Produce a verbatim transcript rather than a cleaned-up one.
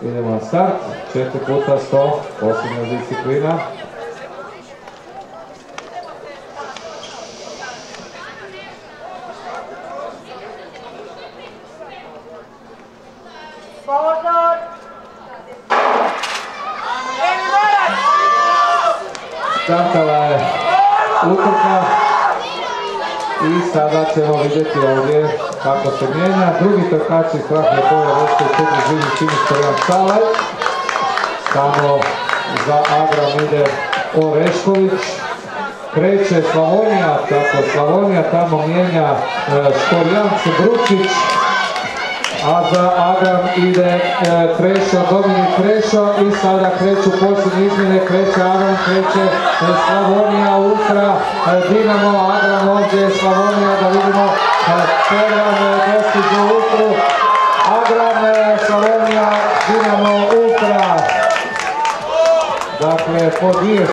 Idemo na start, četiri puta sto, posljednja disciplina. Startala je utrka i sada ćemo vidjeti ovdje kako se mijenja. Drugi trkači Strah Lepoje Rešković četiri Žini Siništa Ivan Salaj. Tamo za Agram ide Orešković. Kreće Slavonija, tako Slavonija tamo mijenja Škorjanc Bručić. A za Agram ide e, Krešo, Dominik Krešo i sada kreću posljednje izmjene, kreće Agram, kreće e, Slavonija, Ultra, e, Dinamo, Agram ovdje, Slavonija, da vidimo e, Pervan e, dostiže Ultru, Agram, e, Slavonija, Dinamo, Ultra. Dakle, po dvije